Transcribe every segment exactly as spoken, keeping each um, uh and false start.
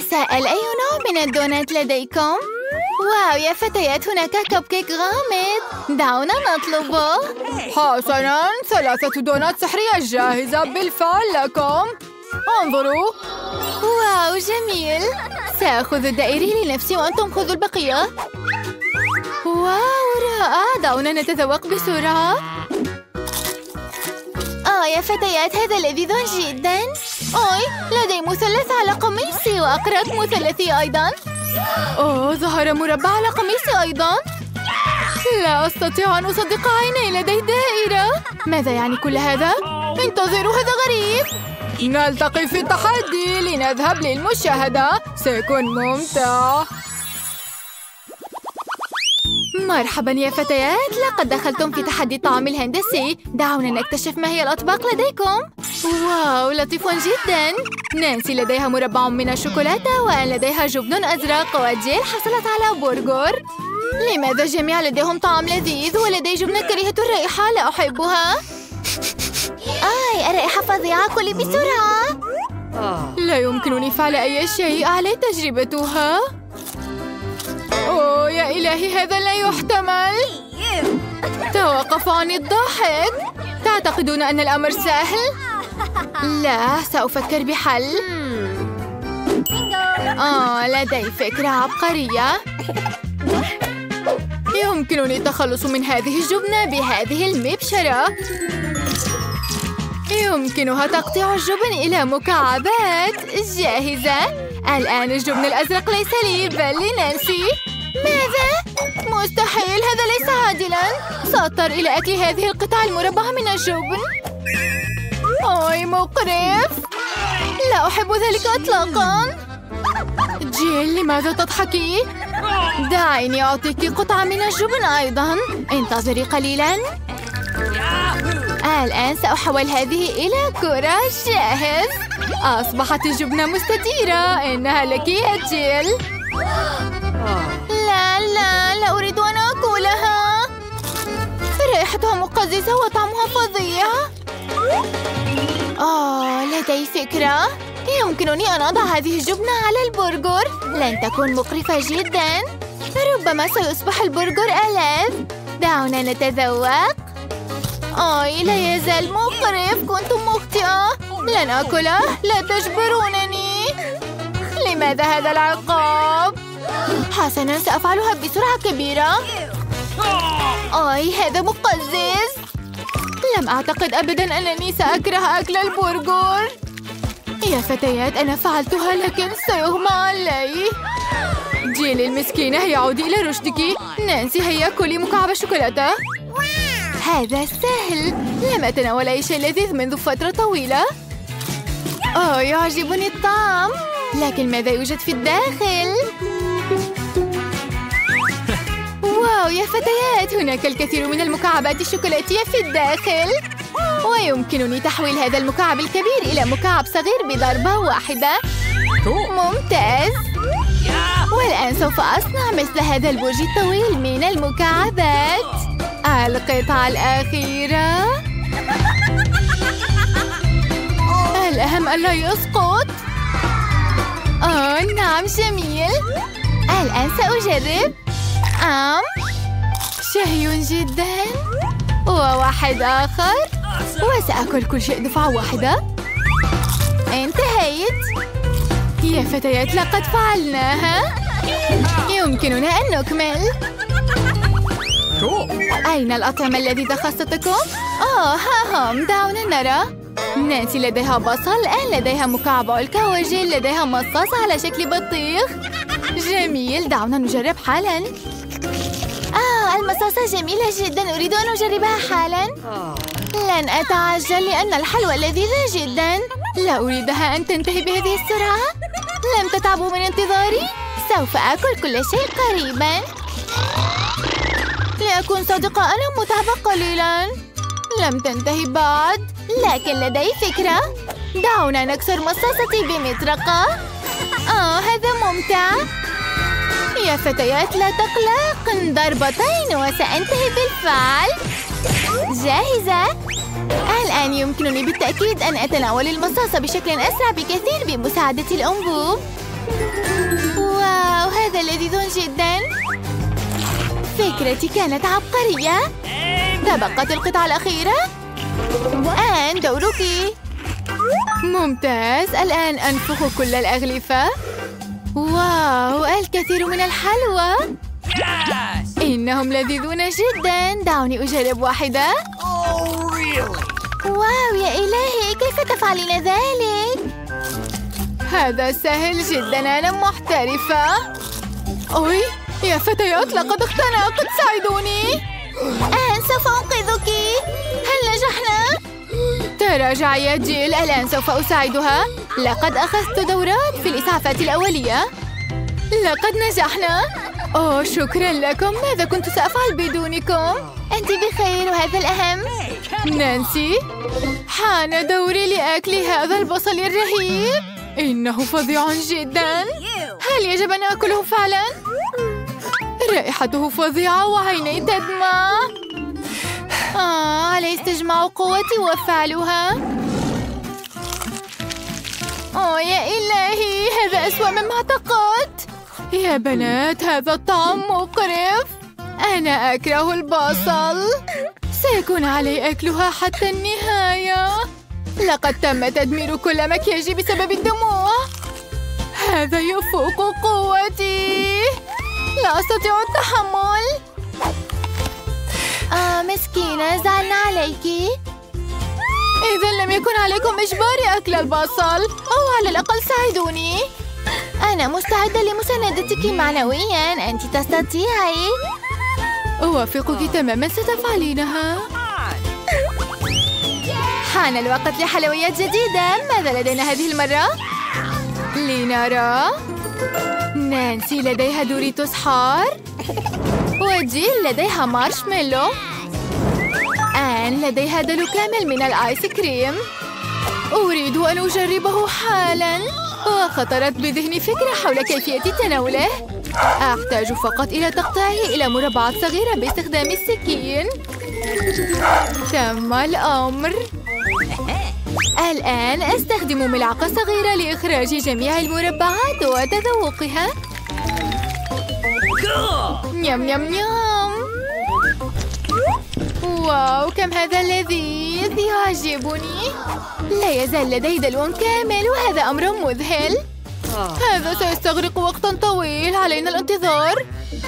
أتساءل أي نوع من الدونات لديكم؟ واو يا فتيات، هناك كب كيك غامض، دعونا نطلبه. حسناً، ثلاثة دونات سحرية جاهزة بالفعل لكم. انظروا. واو جميل. سأخذ الدائري لنفسي وأنتم خذوا البقية. واو رائع، دعونا نتذوق بسرعة. آه يا فتيات، هذا لذيذ جدا. أوي، لدي مثلث على قميصي وأقراط مثلثي أيضا. أوه، ظهر مربع على قميصي أيضا. لا أستطيع أن أصدق عيني، لدي دائرة. ماذا يعني كل هذا؟ انتظروا، هذا غريب. نلتقي في التحدي، لنذهب للمشاهدة، سيكون ممتع. مرحبا يا فتيات، لقد دخلتم في تحدي الطعام الهندسي. دعونا نكتشف ما هي الأطباق لديكم. واو لطيف جدا. نانسي لديها مربع من الشوكولاتة، وأن لديها جبن أزرق، وجيل حصلت على برجر. لماذا الجميع لديهم طعام لذيذ ولدي جبنة كريهة الرائحة لا أحبها؟ آي الرائحة فظيعة، كلي بسرعة. لا يمكنني فعل أي شيء، علي تجربتها. أوه يا إلهي، هذا لا يحتمل. توقف عن الضحك. تعتقدون أن الأمر سهل؟ لا، سأفكر بحل. آه لدي فكرة عبقرية. يمكنني التخلص من هذه الجبنة بهذه المبشرة. يمكنها تقطيع الجبن إلى مكعبات. جاهزة. الآن الجبن الأزرق ليس لي بل لنانسي. ماذا؟ مستحيل، هذا ليس عادلاً. سأضطر إلى أكل هذه القطع المربعة من الجبن. أوي مقرف، لا أحب ذلك إطلاقاً. جيل، لماذا تضحكي؟ دعيني أعطيك قطعة من الجبن أيضاً. انتظري قليلاً. الآن سأحول هذه إلى كرة. جاهز. أصبحت الجبنة مستديرة. إنها لك يا جيل. لا لا لا أريد أن أكلها. رائحتها مقززة وطعمها فظيع. آه لدي فكرة. يمكنني أن أضع هذه الجبنة على البرجر. لن تكون مقرفة جدا. ربما سيصبح البرجر ألذ. دعونا نتذوق. آي لا يزال مقرف، كنت مخطئة. لن أكله، لا تجبرونني. لماذا هذا العقاب؟ حسناً، سأفعلها بسرعة كبيرة. آي هذا مقزز. لم أعتقد أبداً أنني سأكره أكل البرجر. يا فتيات، أنا فعلتها لكن سيغمى علي. جيل المسكينة، يعود إلى رشدك. نانسي، هيا كلي مكعب الشوكولاتة. هذا سهل. لم أتناول أي شيء لذيذ منذ فترة طويلة. أوه يعجبني الطعم، لكن ماذا يوجد في الداخل؟ واو يا فتيات، هناك الكثير من المكعبات الشوكولاتية في الداخل. ويمكنني تحويل هذا المكعب الكبير إلى مكعب صغير بضربة واحدة. ممتاز. والآن سوف أصنع مثل هذا البرج الطويل من المكعبات. القطعة الأخيرة. الأهم ألا يسقط. آه نعم جميل. الآن سأجرب. أم شهي جدا. وواحد آخر. وسأكل كل شيء دفعة واحدة. انتهيت. يا فتيات، لقد فعلناها. يمكننا أن نكمل. أين الأطعمة اللذيذة خاصتكم؟ آه ها هم، دعونا نرى. نانسي لديها بصل، آن لديها مكعب علكة، وجيل لديها مصاص على شكل بطيخ. جميل، دعونا نجرب حالاً. آه المصاصة جميلة جداً، أريد أن أجربها حالاً. لن أتعجل لأن الحلوى لذيذة جداً. لا أريدها أن تنتهي بهذه السرعة. لم تتعبوا من انتظاري؟ سوف آكل كل شيء قريباً. لأكون صادقة، أنا متعبة قليلاً. لم تنتهي بعد، لكن لدي فكرة. دعونا نكسر مصاصتي بمطرقة. آه هذا ممتع. يا فتيات لا تقلق، ضربتين وسأنتهي بالفعل. جاهزة. الآن يمكنني بالتأكيد أن أتناول المصاصة بشكل أسرع بكثير بمساعدة الأنبوب. واو، هذا لذيذ جدا. فكرتي كانت عبقرية. تبقت القطعة الأخيرة. آن دورك. ممتاز، الآن أنفخ كل الأغلفة. واو، الكثير من الحلوى. إنهم لذيذون جدا. دعوني أجرب واحدة. واو يا إلهي، كيف تفعلين ذلك؟ هذا سهل جدا، أنا محترفة. أوي يا فتيات، لقد اختنقت، ساعدوني. آن سوف أنقذك. هل نجحنا؟ تراجعي يا جيل، الآن سوف أساعدها. لقد أخذت دورات في الإسعافات الأولية. لقد نجحنا. أوه شكرا لكم، ماذا كنت سأفعل بدونكم؟ أنت بخير وهذا الأهم. نانسي، حان دوري لأكل هذا البصل الرهيب. إنه فظيع جدا. هل يجب أن أكله فعلا؟ رائحته فظيعة وعيني تدمع. آه، علي استجماع قوتي وفعلها. أوه يا إلهي، هذا أسوأ مما اعتقدت. يا بنات، هذا الطعم مقرف. أنا أكره البصل. سيكون علي أكلها حتى النهاية. لقد تم تدمير كل مكياجي بسبب الدموع. هذا يفوق قوتي. لا أستطيع التحمل. آه مسكينة، زعلنا عليك. إذا لم يكن عليكم إجباري أكل البصل، أو على الأقل ساعدوني. أنا مستعدة لمساندتك معنوياً، أنت تستطيعي. أوافقك تماماً، ستفعلينها. حان الوقت لحلويات جديدة. ماذا لدينا هذه المرة؟ لنرى. نانسي لديها دوريتوس حار، وجيل لديها مارشميلو. آن لديها دلو كامل من الآيس كريم. أريد أن أجربه حالاً، وخطرت بذهني فكرة حول كيفية تناوله. أحتاج فقط إلى تقطيعه إلى مربعات صغيرة باستخدام السكين. تم الأمر. الآن أستخدم ملعقة صغيرة لإخراج جميع المربعات وتذوقها. نيم نيم نيم. واو، كم هذا لذيذ، يعجبني. لا يزال لدي دلو كامل، وهذا أمر مذهل. هذا سيستغرق وقتا طويل، علينا الانتظار.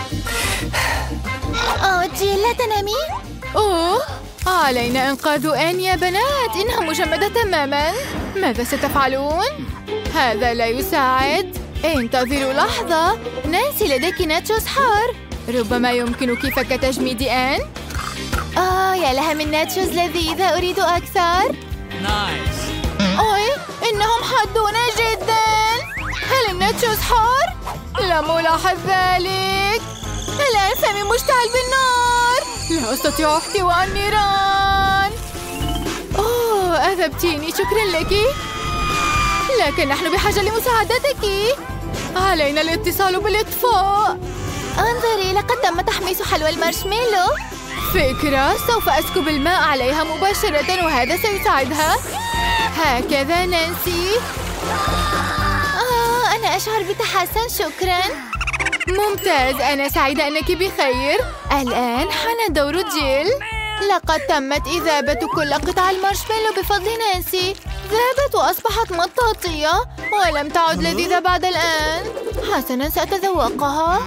أوه جيل، لا تنامي. أوه، علينا إنقاذ آن يا بنات، إنها مجمدة تماما. ماذا ستفعلون؟ هذا لا يساعد. انتظروا لحظة، نانسي لديك ناتشوس حار. ربما يمكنك فك تجميد آن. آه يا لها من ناتشوز لذيذة، أريد أكثر. نايس. أوي، إنهم حادون جدا. هل الناتشوز حار؟ لم ألاحظ ذلك. الآن فمي مشتعل بالنار. لا أستطيع احتواء النيران. أوه، أذبتيني، شكرا لك. لكن نحن بحاجة لمساعدتك. علينا الاتصال بالإطفاء. انظري، لقد تم تحميص حلوى المارشميلو. فكرة، سوف أسكب الماء عليها مباشرة وهذا سيساعدها. هكذا نانسي. آه، أنا أشعر بتحسن، شكراً. ممتاز، أنا سعيدة أنك بخير. الآن حان دور جيل. لقد تمت إذابة كل قطع المارشميلو بفضل نانسي. ذابت وأصبحت مطاطية ولم تعد لذيذة بعد الآن. حسناً، سأتذوقها.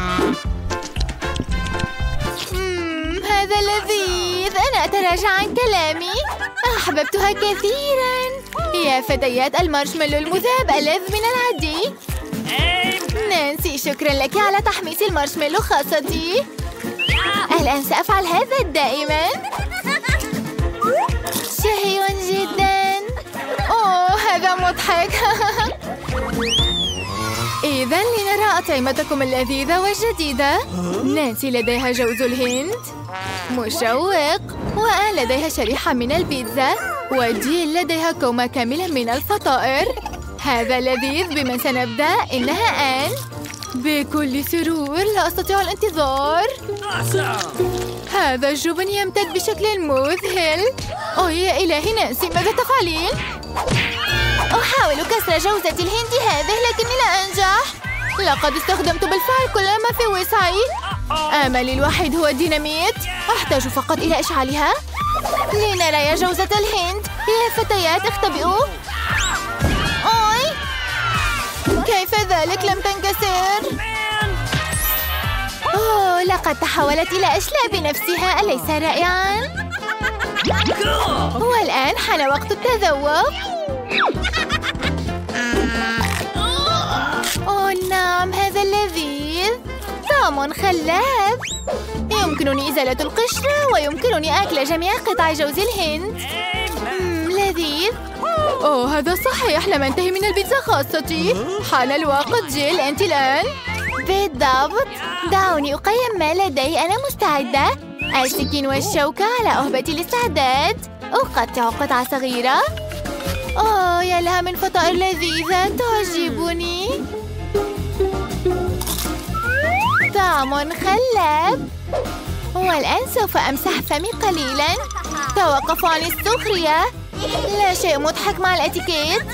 مم، هذا لذيذ. أنا أتراجع عن كلامي، أحببتها كثيراً. يا فتيات، المارشميلو المذاب ألذ من العادي. نانسي، شكراً لك على تحميص المارشميلو خاصتي. الآن سأفعل هذا دائماً. شهي جداً. أوه، هذا مضحك. إذا لنرى أطعمتكم اللذيذة والجديدة. نانسي لديها جوز الهند مشوق، وآن لديها شريحة من البيتزا، وجيل لديها كومة كاملة من الفطائر. هذا لذيذ. بمن سنبدأ؟ إنها آن. بكل سرور، لا أستطيع الانتظار. هذا الجبن يمتد بشكل مذهل. أوه يا إلهي، نانسي، ماذا تفعلين؟ أحاول كسر جوزة الهند هذه لكني لا أنجح. لقد استخدمت بالفعل كل ما في وسعي. آملي الوحيد هو الديناميت. أحتاج فقط إلى إشعالها. لنرى يا جوزة الهند. يا فتيات اختبئوا. أوي، كيف ذلك لم تنكسر؟ أوه، لقد تحولت إلى أشلاء بنفسها. أليس رائعاً؟ والآن حان وقت التذوق. أوه نعم، هذا لذيذ. طعم خلاب. يمكنني إزالة القشرة ويمكنني أكل جميع قطع جوز الهند. مم، لذيذ. أوه هذا صحيح. لم أنتهي من البيتزا خاصتي. حان الوقت. جيل أنت الآن. بالضبط. دعوني أقيم ما لدي. أنا مستعدة. السكين والشوكة على أهبة الاستعداد. أقطع قطعة صغيرة. أوه يا لها من فطائر لذيذة تعجبني. طعم خلاب. والآن سوف أمسح فمي قليلا. توقفوا عن السخرية. لا شيء مضحك مع الأتيكيت.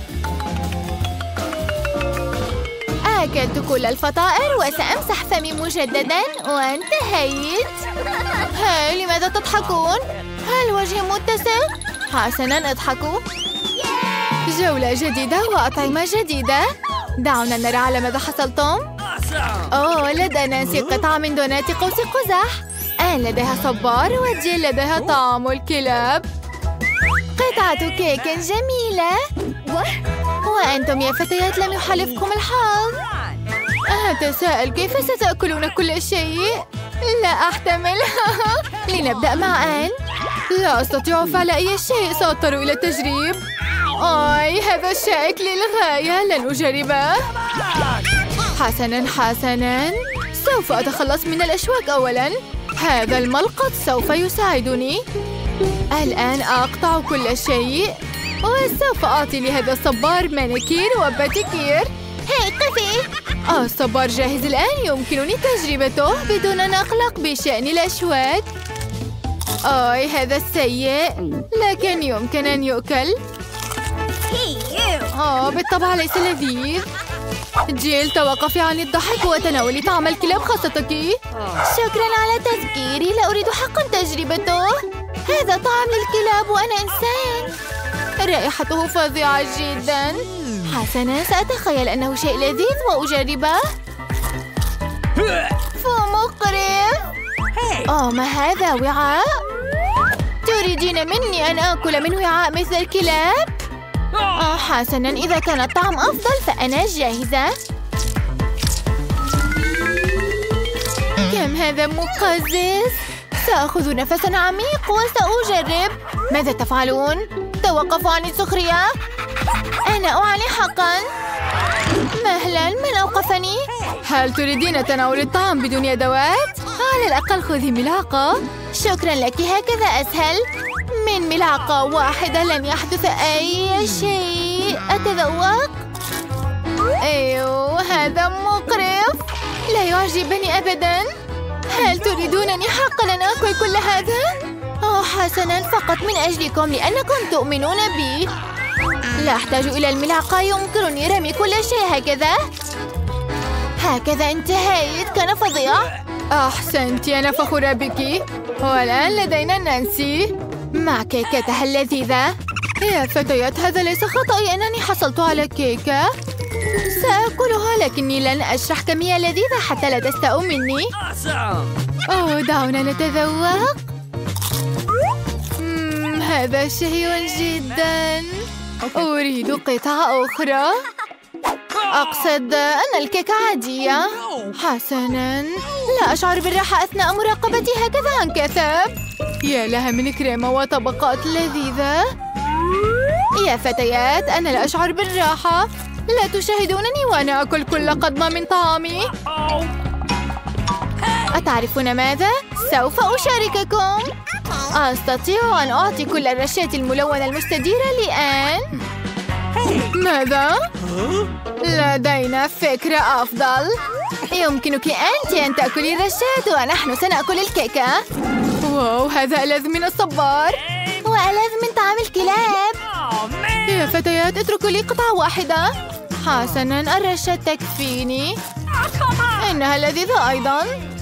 أكلت كل الفطائر وسأمسح فمي مجددا وانتهيت. هاي، لماذا تضحكون؟ هل وجهي متسق؟ حسنا، اضحكوا. جولة جديدة وأطعمة جديدة. دعونا نرى على ماذا حصلتم. أوه، لدى نانسي قطعة من دونات قوس قزح. آن لديها صبار وجيل لديها طعم الكلاب. قطعة كيك جميلة. وأنتم يا فتيات لم يحالفكم الحظ. أتساءل كيف ستأكلون كل شيء؟ لا أحتمل. لنبدأ مع آن. لا أستطيع فعل أي شيء. سأضطر إلى التجريب. أي هذا شائك للغاية. لن أجربه. حسناً حسناً. سوف أتخلص من الأشواك أولاً. هذا الملقط سوف يساعدني. الآن أقطع كل شيء. وسوف أعطي لهذا الصبار مانيكير وباتيكير. هاي قفي. الصبار جاهز الآن. يمكنني تجربته بدون أن أقلق بشأن الأشواك. أي هذا السيء، لكن يمكن أن يؤكل. آه بالطبع ليس لذيذ. جيل توقفي عن الضحك وتناولي طعم الكلاب خاصتك. شكرا على تذكيري. لا أريد حقا تجربته. هذا طعم للكلاب وأنا إنسان. رائحته فظيعة جدا. حسنا، سأتخيل أنه شيء لذيذ وأجربه. فمقرف. أوه ما هذا؟ وعاء؟ تريدين مني أن آكل من وعاء مثل الكلاب؟ آه حسنا، إذا كان الطعم أفضل فأنا جاهزة. كم هذا مقزز. سأخذ نفساً عميق وسأجرب. ماذا تفعلون؟ توقفوا عن السخرية. أنا أعاني حقاً. مهلاً، من أوقفني؟ هل تريدين تناول الطعام بدون أدوات؟ على الأقل خذي ملعقة. شكراً لك، هكذا أسهل. من ملعقة واحدة لن يحدث أي شيء. أتذوق. أيوه هذا مقرف. لا يعجبني أبداً. هل تريدونني حقاً أن آكل كل هذا؟ أوه حسناً، فقط من أجلكم لأنكم تؤمنون بي. لا أحتاج إلى الملعقة. يمكنني رمي كل شيء هكذا. هكذا انتهيت. كان فظيع. أحسنت، أنا فخورة بك. والآن لدينا نانسي مع كيكتها اللذيذة. يا فتيات، هذا ليس خطأي أنني حصلت على كيكة. سأكلها لكني لن أشرح كمية لذيذة حتى لا تستاءوا مني. أوه دعونا نتذوق. مم، هذا شهي جدا. أريد قطعة أخرى. أقصد أن الكيكة عادية. حسناً، لا أشعر بالراحة أثناء مراقبتي. هكذا انكثب. يا لها من كريمة وطبقات لذيذة. يا فتيات، أنا لا أشعر بالراحة. لا تشاهدونني وأنا أكل كل قضمة من طعامي. أتعرفون ماذا؟ سوف أشارككم. أستطيع أن أعطي كل الرشات الملونة المستديرة لآن. ماذا؟ لدينا فكرة أفضل. يمكنك أنت أن تأكلي الرشات ونحن سنأكل الكيكة. واو، هذا ألذ من الصبار وألذ من طعم الكلاب. يا فتيات، اتركوا لي قطعة واحدة. حسناً، الرشة تكفيني. إنها لذيذة أيضاً.